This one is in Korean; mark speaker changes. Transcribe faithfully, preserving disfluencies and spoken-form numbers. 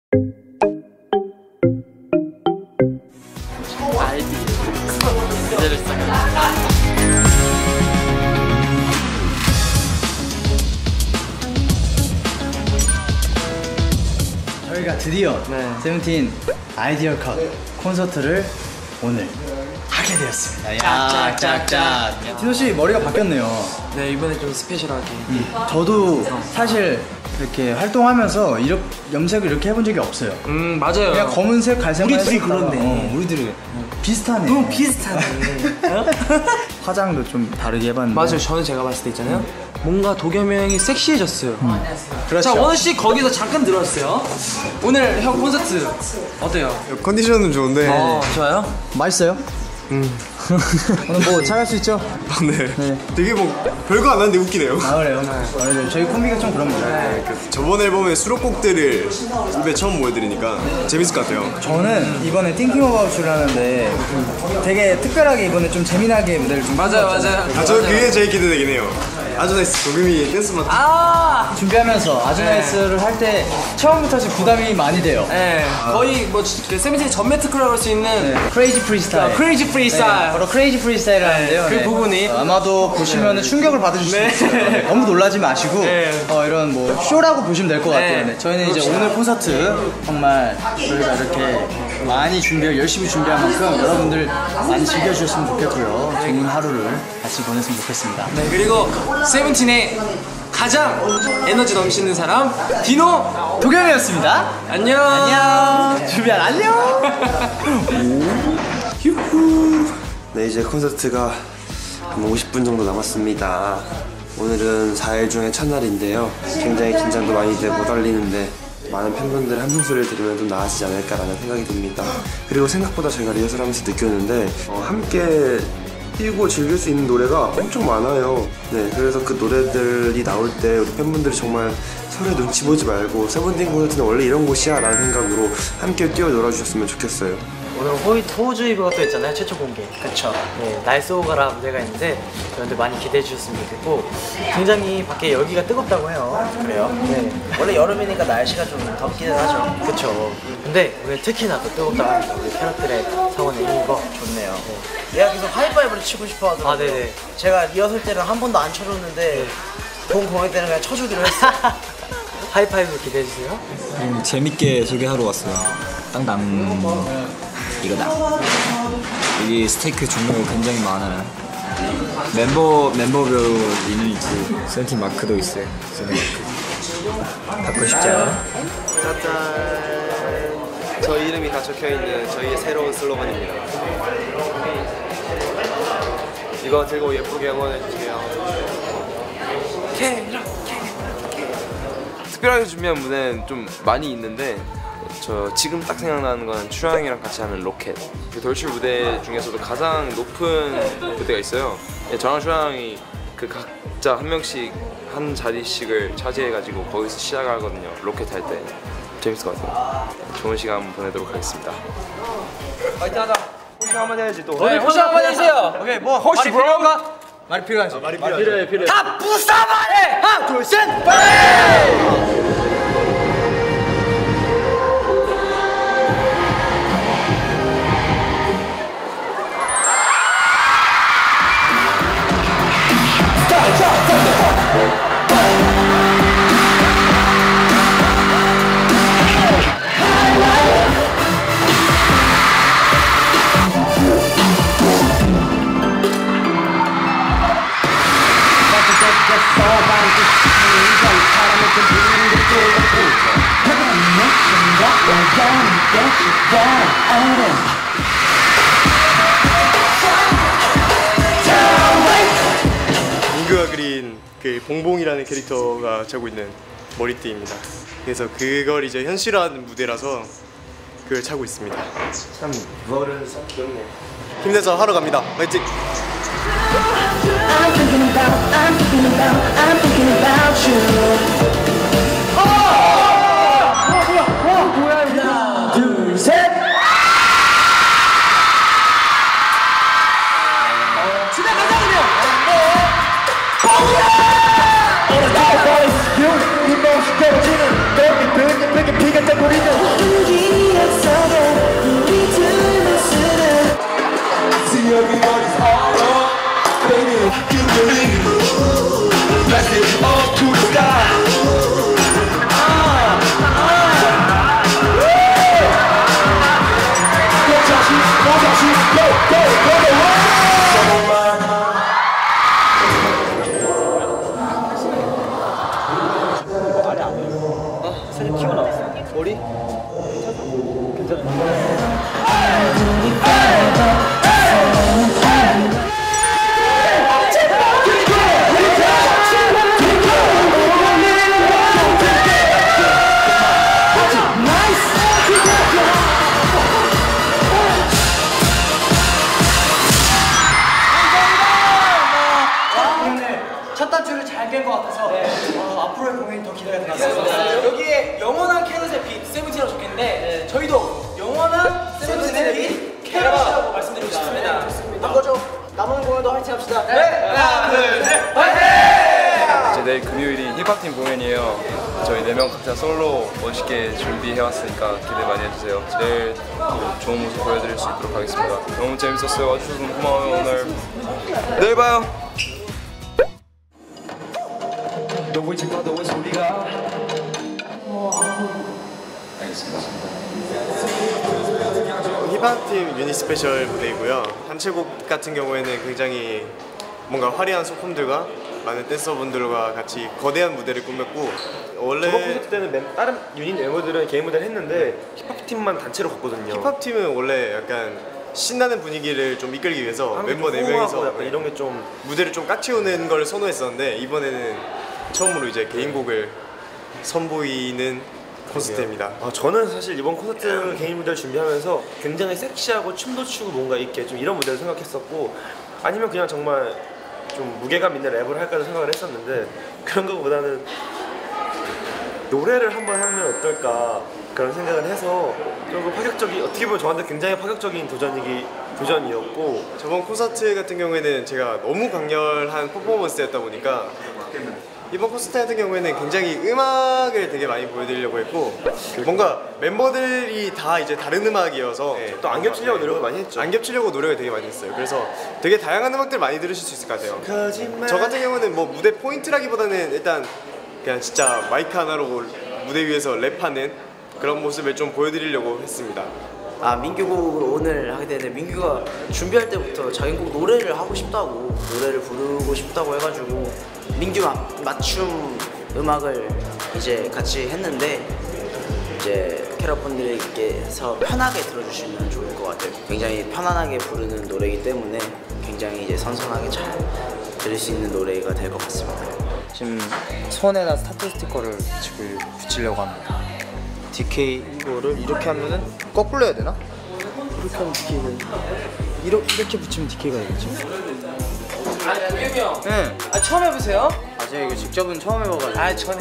Speaker 1: 저희가 드디어 네. 세븐틴 아이디어 컷 콘서트를 오늘 하게 되었습니다. 짝짝짝짝. 디노 씨 머리가 바뀌었네요.
Speaker 2: 네, 이번에 좀 스페셜하게. 음.
Speaker 1: 저도 사실 이렇게 활동하면서 이렇게 염색을 이렇게 해본 적이 없어요.
Speaker 2: 음, 맞아요.
Speaker 1: 그냥 검은색, 갈색만
Speaker 2: 우리 둘이 그런데.
Speaker 1: 어, 우리들이 어. 비슷하네.
Speaker 2: 너무 비슷하네.
Speaker 1: 화장도 좀 다르게 해봤는데.
Speaker 2: 맞아요. 저는 제가 봤을 때 있잖아요. 음. 뭔가 도겸이 형이 섹시해졌어요. 음.
Speaker 1: 그렇죠.
Speaker 2: 자, 원우 씨 거기서 잠깐 들어왔어요. 오늘 형 콘서트 어때요?
Speaker 3: 컨디션은 좋은데.
Speaker 2: 어, 좋아요?
Speaker 1: 맛있어요?
Speaker 3: 음.
Speaker 1: 오늘 뭐 잘할 수 있죠?
Speaker 3: 아, 네. 네. 되게 뭐 별거 안 하는데 웃기네요.
Speaker 1: 아 그래요? 네. 저희 콤비가 좀 그런 거죠. 네.
Speaker 3: 저번 앨범의 수록곡들을 입에 처음 보여드리니까 재밌을 것 같아요.
Speaker 1: 저는 이번에 Thinking About You를 하는데 되게 특별하게 이번에 좀 재미나게 무대를 좀
Speaker 2: 맞아요, 맞아요.
Speaker 3: 아, 저 그게 제일 기대되긴 해요. 아주나이스 도겸이 댄스 맡
Speaker 2: 아
Speaker 1: 준비하면서 아주나이스를 할 때 처음부터 지금 부담이 많이 돼요.
Speaker 2: 네. 아. 거의 뭐 세븐틴 전 매트크라고 할 수 있는
Speaker 1: 네. 크레이지 프리스타일.
Speaker 2: 크레이지 프리스타일.
Speaker 1: 네. 바로 크레이지 프리스타일을 네. 하는데요.
Speaker 2: 그
Speaker 1: 네.
Speaker 2: 부분이
Speaker 1: 아마도 보시면은 네. 충격을 받으실 네. 수 있어요. 네. 너무 놀라지 마시고 네. 어, 이런 뭐 쇼라고 보시면 될 것 같아요. 네. 네. 저희는 이제 오늘 콘서트 정말 저희가 이렇게 많이 준비, 열심히 준비한 만큼 여러분들 많이 즐겨주셨으면 좋겠고요. 좋은 하루를 같이 보냈으면 좋겠습니다.
Speaker 2: 네, 그리고 세븐틴의 가장 에너지 넘치는 사람 디노
Speaker 1: 도겸이었습니다.
Speaker 2: 안녕.
Speaker 1: 안녕. 주비안 안녕.
Speaker 4: 휴후. 네, 이제 콘서트가 한 오십 분 정도 남았습니다. 오늘은 사 일 중에 첫날인데요. 굉장히 긴장도 많이 돼 못 알리는데 많은 팬분들의 함성 소리를 들으면 좀 나아지지 않을까라는 생각이 듭니다. 그리고 생각보다 저희가 리허설하면서 느꼈는데 어, 함께 뛰고 즐길 수 있는 노래가 엄청 많아요. 네, 그래서 그 노래들이 나올 때 우리 팬분들이 정말 서로의 눈치 보지 말고 세븐틴 콘서트는 원래 이런 곳이야 라는 생각으로 함께 뛰어 놀아주셨으면 좋겠어요.
Speaker 5: 오늘 호, 호우주의보가 또 있잖아요. 최초 공개. 그쵸. 네, 날 쏘고 가라 무대가 있는데 여러분들 많이 기대해 주셨으면 좋겠고 굉장히 밖에 열기가 뜨겁다고 해요. 그래요? 네. 원래 여름이니까 날씨가 좀 덥기는 하죠. 그쵸. 근데 오늘 특히나 또 뜨겁다고 하니까 우리 캐럿들의 성원의 힘입어 좋네요. 네.
Speaker 6: 얘가 계속 하이파이브를 치고 싶어 하더라고요.
Speaker 5: 아, 네네.
Speaker 6: 제가 리허설 때는 한 번도 안 쳐줬는데 네. 본 공연 때는 그냥 쳐주기로 했어요.
Speaker 5: 하이파이브 기대해주세요.
Speaker 7: 음, 재밌게 소개하러 왔어요. 땅땅 이거다. 여기 스테이크 종류가 굉장히 많아요. 멤버, 멤버별로 리니지 세븐틴 마크도 있어요. 세븐틴 마크 갖고 싶죠?
Speaker 4: 짜잔, 저희 이름이 다 적혀있는 저희의 새로운 슬로건입니다. 이거 들고 예쁘게 응원해주세요.
Speaker 8: 특별하게 준비한 무대는 좀 많이 있는데 저 지금 딱 생각나는 건 추양이랑 같이 하는 로켓. 그 돌출 무대 중에서도 가장 높은 무대가 있어요. 저랑 추양이 그 각자 한 명씩 한 자리씩을 차지해가지고 거기서 시작하거든요. 로켓 할 때 재밌을 것 같아요. 좋은 시간 보내도록 하겠습니다.
Speaker 4: 파이팅 하자. 호시 한번 해야지 또.
Speaker 2: 네, 호시 한번 해주세요.
Speaker 1: 오케이, 뭐
Speaker 2: 호시 필요한가?
Speaker 1: 말이 필요하지.
Speaker 3: 아, 말이 필요해. 필요해, 필요해.
Speaker 2: 다 부숴버려! 하나, 둘, 셋, 빨리!
Speaker 3: 민규가 그린 그 봉봉이라는 캐릭터가 차고 있는 머리띠입니다. 그래서 그걸 이제 현실화하는 무대라서 그걸 차고 있습니다.
Speaker 4: 참 그거를 참 귀엽네.
Speaker 3: 힘내서 하러 갑니다. 파이팅!
Speaker 9: I'm thinking about, I'm thinking about, I'm thinking about you. 하나, 둘, 셋.
Speaker 2: 집에 가자 그냥.
Speaker 9: 오늘 다 보이스 유, 이 멋이 떨어지는 너희 벽에 벽에 피가 떠버리는
Speaker 2: 첫 단추를 잘 깬 것 같아서 어, 앞으로의 공연이 더 기대가 되겠습니다. 여기에 영원한 캐럿의 빛 세븐틴이라고 적혀있는데 저희도 영원한 세븐틴의 빛 캐럿이라고 말씀드리고 싶습니다. 바꿔줘. 남은 공연도 화이팅 합시다. 네. 하나, 둘, 셋. 화이팅!
Speaker 8: 이제 내일 금요일이 힙합팀 공연이에요. 저희 네 명 각자 솔로 멋있게 준비해왔으니까 기대 많이 해주세요. 내일 또 좋은 모습 보여드릴 수 있도록 하겠습니다. 너무 재밌었어요. 와주셔서 너무 고마워요 오늘. 내일 봐요.
Speaker 3: 힙합팀 유닛 스페셜 무대이고요. 단체곡 같은 경우에는 굉장히 뭔가 화려한 소품들과 많은 댄서분들과 같이 거대한 무대를 꾸몄고 원래
Speaker 4: 저번 콘서트 때는 맨, 다른 유닛 멤버들은 개인 무대를 했는데 힙합팀만 단체로 갔거든요.
Speaker 3: 힙합팀은 원래 약간 신나는 분위기를 좀 이끌기 위해서 멤버 네 명이서
Speaker 4: 약간 이런 게 좀
Speaker 3: 무대를 좀 까치우는 걸 선호했었는데 이번에는 처음으로 이제 개인곡을 선보이는 콘서트입니다.
Speaker 4: 아, 저는 사실 이번 콘서트 개인 무대를 준비하면서 굉장히 섹시하고 춤도 추고 뭔가 있게 좀 이런 무대를 생각했었고 아니면 그냥 정말 좀 무게감 있는 랩을 할까도 생각을 했었는데 그런 것보다는 노래를 한번 하면 어떨까 그런 생각을 해서 조금 파격적인 어떻게 보면 저한테 굉장히 파격적인 도전이기 도전이었고
Speaker 3: 저번 콘서트 같은 경우에는 제가 너무 강렬한 퍼포먼스였다 보니까 이번 콘서트 같은 경우에는 굉장히 음악을 되게 많이 보여드리려고 했고 뭔가 멤버들이 다 이제 다른 음악이어서
Speaker 4: 네, 또 안 겹치려고 노력을 많이 했죠.
Speaker 3: 안 겹치려고 노력을 되게 많이 했어요. 그래서 되게 다양한 음악들 많이 들으실 수 있을 것 같아요.
Speaker 4: 거짓말.
Speaker 3: 저 같은 경우는 뭐 무대 포인트라기보다는 일단 그냥 진짜 마이크 하나로 무대 위에서 랩하는 그런 모습을 좀 보여드리려고 했습니다.
Speaker 6: 아 민규곡을 오늘 하게 되는데 민규가 준비할 때부터 자기 곡 노래를 하고 싶다고 노래를 부르고 싶다고 해가지고 민규 마, 맞춤 음악을 이제 같이 했는데 이제 캐럿분들께서 편하게 들어주시면 좋을 것 같아요. 굉장히 편안하게 부르는 노래이기 때문에 굉장히 이제 선선하게 잘 들을 수 있는 노래가 될 것 같습니다.
Speaker 1: 지금 손에다 스타트 스티커를 지금 붙이려고 합니다. 디케이 이거를 이렇게 하면은 거꾸로 해야 되나? 이렇게 하면 디케이가 이렇게, 이렇게 붙이면 디케이가 되겠죠?
Speaker 2: 아, 민규 형.
Speaker 1: 네.
Speaker 2: 아, 처음 해보세요?
Speaker 1: 아 제가 이거 직접은 처음 해봐가지고.
Speaker 2: 아, 전